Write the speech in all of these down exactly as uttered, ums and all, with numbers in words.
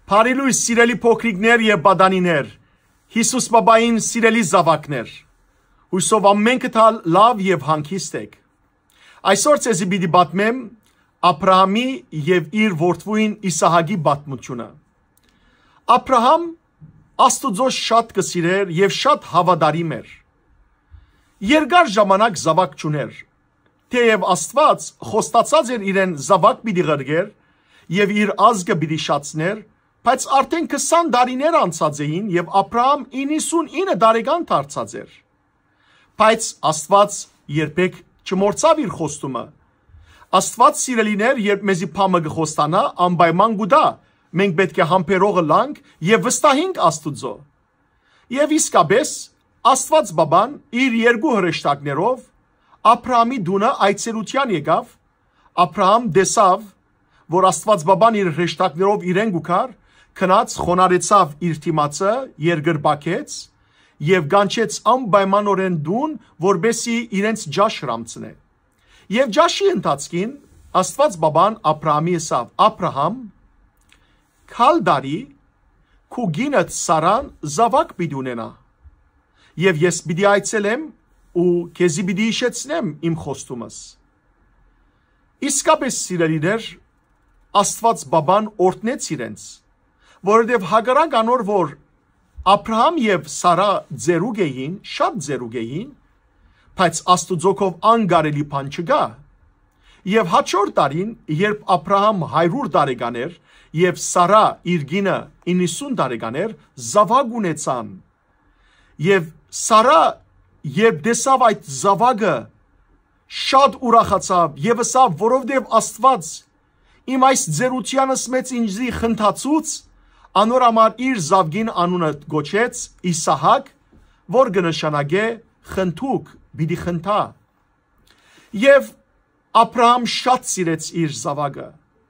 Փարիլույս սիրելի փոքրիկներ եւ բադանիներ, Հիսուս բաբային սիրելի զավակներ, հույսով ամենքդ լավ եւ հանգիստ եք։ Այսօր ցեզի պիտի պատմեմ Աբրահամի եւ իր որդվույն Իսահակի պատմությունը։ Աբրահամ Աստուծո շատ կսիրեր եւ շատ հավատարիմ էր։ Երկար ժամանակ զավակ չուներ, թեև Աստված խոստացած էր իրեն զավակ պիտի ղրգեր եւ իր ազգը պիտի շացներ, բայց արդեն քսան տարիներ անցած էին եւ Աբրահամ իննսունինը տարեկան դարձած էր։ Բայց Աստված երբեք չմոռացավ իր խոստումը։ Աստված սիրելիներ, երբ մեզի փամը գխոստանա, անպայման գուտա, մենք պետք է համբերողը լանք եւ վստահենք Աստուծո։ Եվ իսկապես Աստված բաբան իր երկու հրեշտակներով Աբրահամի դունը այցելության եկավ։ Աբրահամ տեսավ, որ Աստված բաբան իր հրեշտակներով իրեն գուքար, քնած խոնարեցավ իր թիմացը, երկրպագեց եւ գանչեց անպայմանորեն դուն, որբեսի իրենց ջաշ հրամցնե։ Եվ ջաշի ընթացքին Աստված բաբան Աբրահամի ասավ. Աբրահամ, քալ դարի քու գինդ Սարան զավակ պիտի ունենա, եւ ես պիտի այցելեմ ու քեզի պիտի հիշեցնեմ իմ խոստումս։ Իսկապես սիրելիներ, Աստված բաբան օրհնեց իրենց, որովհետև հակառակ անոր, որ Աբրահամ եւ Սարա ձերուկ էին, շատ ձերուկ էին, բայց Աստուծոքով անգարելի բան չկա։ Եվ հաջորդ տարին, երբ Աբրահամ հարյուր տարեկան էր եւ Սարա իր գինը իննսուն տարեկան էր, զավակ ունեցան։ Եվ Սարա երբ տեսավ այդ զավակը, շատ ուրախացավ եւ ասավ, որովհետեւ Աստված իմ այս ձերությանս մեծ ինձի խնդացուց, անոր համար իր զավգին անունը գոչեց Իսահակ, որ կնշանակե խնդուկ, պիտի խնդա։ Եվ Աբրահամ շատ սիրեց իր զավակը,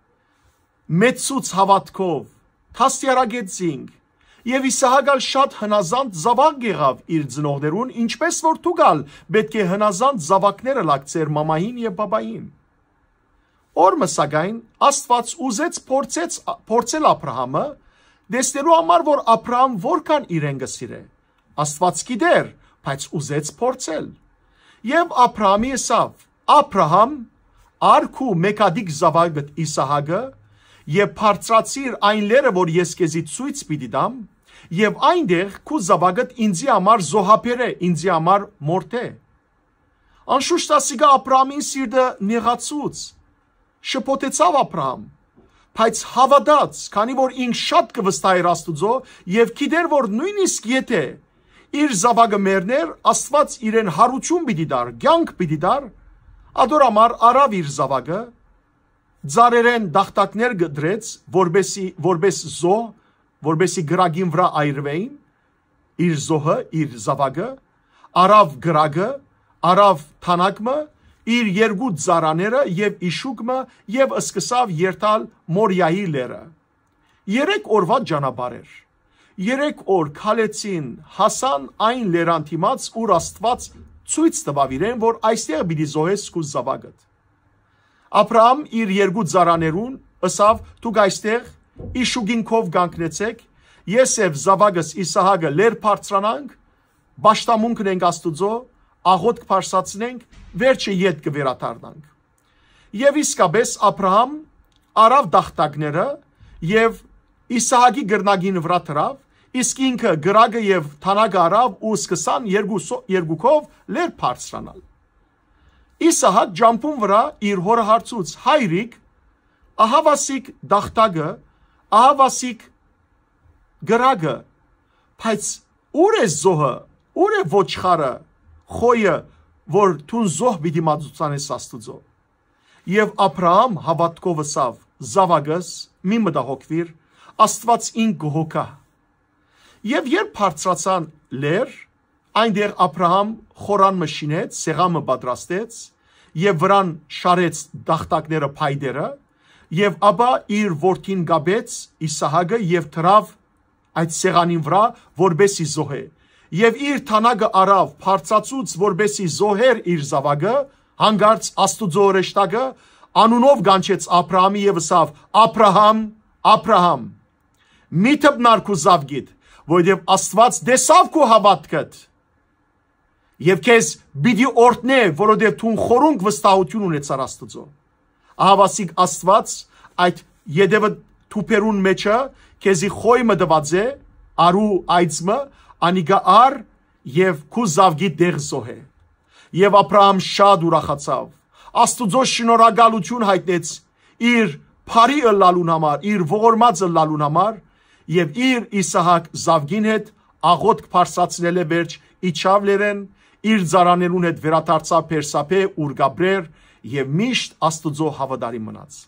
մեծուց հավատքով, թաստիարակեցինք, եւ Իսահակալ շատ հնազանդ զավակ եղավ իր ծնողներուն, ինչպես որ դուքալ պետք է հնազանդ զավակները լակցեր մամային եւ բաբային։ Օրը սակայն Աստված ուզեց փորձեց փորձել Աբրահամը, դեսնելու համար, որ Աբրահամ որքան իրեն գսիրե։ Աստված գիտեր, բայց ուզեց փորձել։ Եվ Աբրահամի ասավ. Աբրահամ, արքու մեկադիկ զավակդ Իսահակը եւ բարձրացիր այն լերը, որ ես քեզի ցույց պիտի տամ, եւ այնտեղ քու զավակդ ինձի համար զոհաբեր է, ինձի համար մորթ է։ Անշուշտ ասիկա Աբրահամին սիրտը նեղացուց, շփոթեցավ Աբրահամ, բայց հավատաց, քանի որ ինք շատ կվստահեր Աստուծո եւ գիտեր, որ նույնիսկ եթե իր զավակը մեռներ, Աստված իրեն հարություն պիտի տար, կյանք պիտի տար, ադորամար արավ իր զավակը, ծառերեն դախտակներ գդրեց, որբեսի որբես զոհ, որբեսի գրագին վրա այրվեին, իր զոհը, իր զավակը, արավ գրագը, արավ թանակը, իր երկու ծառաները եւ իշուկը եւ սկսավ երթալ Մորիայի լերը։ Երեք օրվա ճանապարհ էր։ Երեք օր քալեցին, հասան այն լերան դիմաց, ուր Աստված ցույց տվավ իրեն, որ այստեղ պիտի զոհես քու զավակդ։ Աբրահամ իր երկու ծառաներուն ասավ. դուք այստեղ իշուկինքով կանգնեցեք, ես եւ զավակս Իսահակը լեր բարձրանանք, պաշտամունքն ենք Աստուծո, աղոթք փարսացնենք, վերջը ետ կվերադառնանք։ Եվ իսկապես Աբրահամ արավ դախտակները եւ Իսահակի գրնագին վրա դրավ, իսկ ինքը գրագը եւ թանակը արավ ու սկսան երկուքով լեր բարձրանալ։ Իսահակ ջամփուն վրա իր հորը հարցուց. հայրիկ, ահավասիկ դախտակը, ահավասիկ գրագը, բայց ուր է զոհը, ուր է ոչխարը, խոյը, որ թուն զոհ պիտի մատուցանես Աստուծո։ Եվ Աբրահամ հավատքով ասավ. զավակս, մի մտահոգվիր, Աստված ինք կհոգա։ Եվ երբ բարձրացան լեր, այնտեղ Աբրահամ խորան մշինեց, սեղանը պատրաստեց եւ վրան շարեց դախտակները փայդերը, եւ ապա իր որդին գաբեց Իսահակը եւ դրավ այդ սեղանին վրա, որբեսի զոհե։ Եվ իր թանակը արավ բարձացուց, որբեսի զոհեր իր զավակը, հանգարց Աստուծո հրեշտակը անունով գանչեց Աբրահամի եւ ասավ. Աբրահամ, Աբրահամ։ մի թփնար քու զավգիդ, որովհետև Աստված դեսավ քու հավատքդ եւ քեզ պիտի օրհնե, որովհետև դու խորունկ վստահություն ունեցար Աստծո։ Ահավասիկ Աստված այդ յետևը թուփերուն մեջը քեզի խոյմը դված է, արու այծմը անիգա ար եւ քու զավգի դեղ զոհե։ Եվ Աբրահամ շատ ուրախացավ, Աստուծո շնորհակալություն հայտնեց իր փարի ըլլալուն համար, իր ողորմած ըլլալուն համար եւ իր Իսահակ զավգին հետ աղոթք փարսացնել է վերջ իջավ լերեն, իր ծառաներուն հետ վերադարձավ Փերսափե ուր Գաբրեր եւ միշտ Աստուծո հավատարիմ մնաց։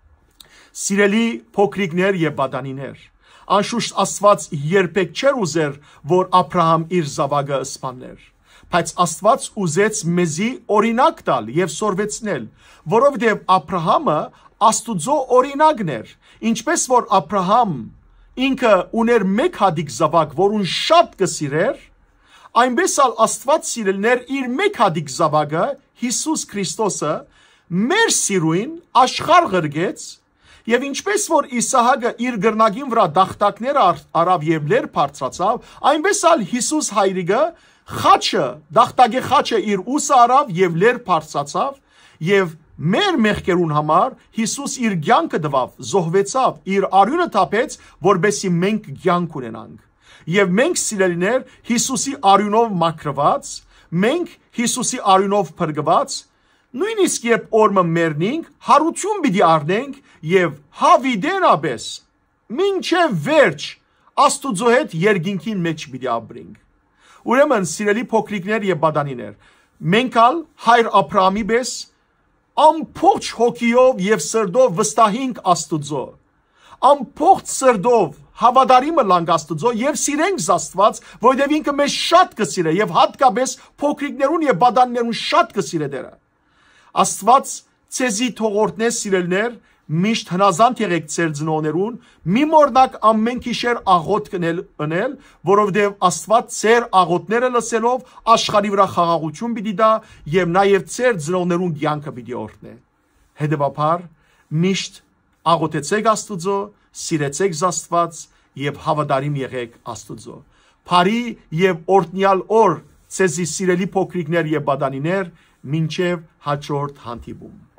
Սիրելի փոքրիկներ եւ բադանիներ, անշուշտ Աստված երբեք չէր ուզեր, որ Աբրահամ իր զավակը սպաներ, բայց Աստված ուզեց մեզի օրինակ տալ եւ սորվեցնել, որովհետեւ Աբրահամը Աստուծո օրինակն էր, ինչպես որ Աբրահամ ինքը ուներ մեկ հատիկ զավակ, որուն շատ կսիրեր, այնպես ալ Աստված սիրելներ իր մեկ հատիկ զավակը Հիսուս Քրիստոսը մեր սիրույն աշխարհ ղրգեց եւ ինչպես որ Իսահակը իր գրնագին վրա դախտակներ արավ եւ լեր բարձրացավ, այնպես ալ Հիսուս հայրիկը խաչը դախտակի խաչը իր ուսը արավ եւ լեր բարձրացավ եւ մեր մեղքերուն համար Հիսուս իր կյանքը տվավ, զոհվեցավ, իր արյունը թափեց, որբեսի մենք կյանք ունենանք։ Եվ մենք սիրելիներ Հիսուսի արյունով մաքրված, մենք Հիսուսի արյունով փրկված, նույնիսկ երբ օրը մեռնենք, հարություն պիտի առնենք եւ հավիդենաբես մինչեւ վերջ Աստուծո հետ երկինքին մեջ պիտի ապրենք։ Ուրեմն սիրելի փոքրիկներ եւ բադանիներ, մենք ալ հայր Աբրահամի պես ամբողջ հոգիով եւ սրտով վստահենք Աստուծո, ամբողջ սրտով հավատարիմը լանք Աստուծո եւ սիրենք Աստված, որովհետեւ ինքը մեզ շատ կսիրե եւ հատկապես փոքրիկներուն եւ բադաններուն շատ կսիրե դերը։ Աստված ցեզի թողորտնե սիրելներ, միշտ հնազանդ եղեք ձեր ծնողներուն, մի մորնակ ամեն գիշեր աղոթք կնել ընել, որովհետև Աստված ձեր աղոթները լսելով աշխարհի վրա խաղաղություն պիտի տա եւ նաեւ ձեր ծնողներուն կյանքը պիտի օրհնե։ Հետևաբար միշտ աղոթեցեք Աստուծո, սիրեցեք Աստված եւ հավատարիմ եղեք Աստուծո։ Փարի եւ օրհնյալ օր ցեզի սիրելի փոքրիկներ եւ բադանիներ, մինչեւ հաջորդ հանդիպում։